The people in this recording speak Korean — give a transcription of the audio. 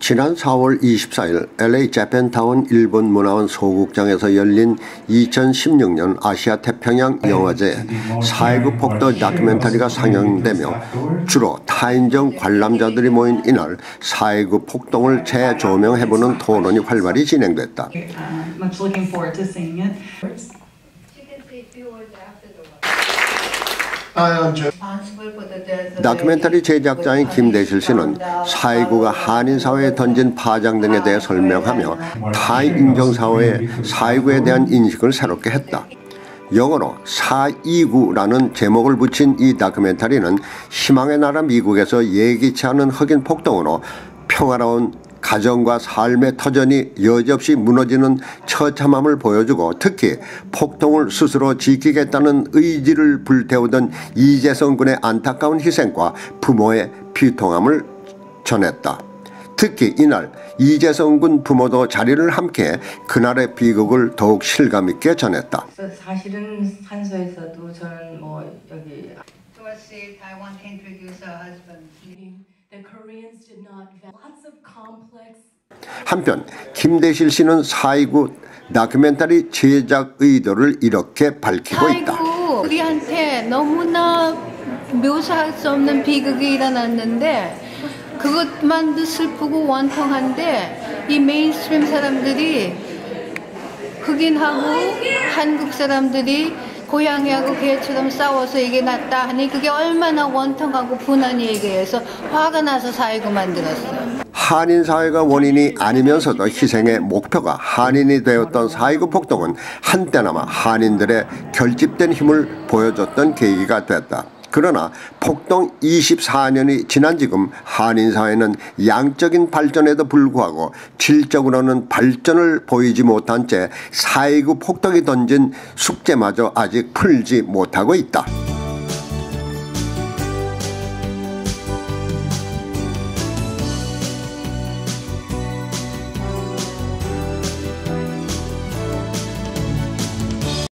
지난 4월 24일 LA 재팬타운 일본 문화원 소극장에서 열린 2016년 아시아 태평양 영화제 4.19 폭도 다큐멘터리가 상영되며 주로 타인정 관람자들이 모인 이날 4.19 폭동을 재조명해보는 토론이 활발히 진행됐다. 다큐멘터리 제작자인 김대실 씨는 4.19가 한인사회에 던진 파장 등에 대해 설명하며 타인 인정사회에 4.19에 대한 인식을 새롭게 했다. 영어로 4.29라는 제목을 붙인 이 다큐멘터리는 희망의 나라 미국에서 예기치 않은 흑인 폭동으로 평화로운 가정과 삶의 터전이 여지없이 무너지는 처참함을 보여주고 특히 폭동을 스스로 지키겠다는 의지를 불태우던 이재성 군의 안타까운 희생과 부모의 비통함을 전했다. 특히 이날 이재성 군 부모도 자리를 함께해 그날의 비극을 더욱 실감있게 전했다. 사실은 산소에서도 저는 여기 한편 김대실 씨는 4.29 다큐멘터리 제작 의도를 이렇게 밝히고 있다. 우리한테 너무나 묘사할 수 없는 비극이 일어났는데 그것만도 슬프고 원통한데 이 메인스트림 사람들이 흑인하고 한국 사람들이 고양이하고 개처럼 싸워서 이게 났다 하니 그게 얼마나 원통하고 분한 얘기해서 화가 나서 4.19 만들었어요. 한인사회가 원인이 아니면서도 희생의 목표가 한인이 되었던 4.19 폭동은 한때나마 한인들의 결집된 힘을 보여줬던 계기가 됐다. 그러나 폭동 24년이 지난 지금 한인사회는 양적인 발전에도 불구하고 질적으로는 발전을 보이지 못한 채 4.19 폭동이 던진 숙제마저 아직 풀지 못하고 있다.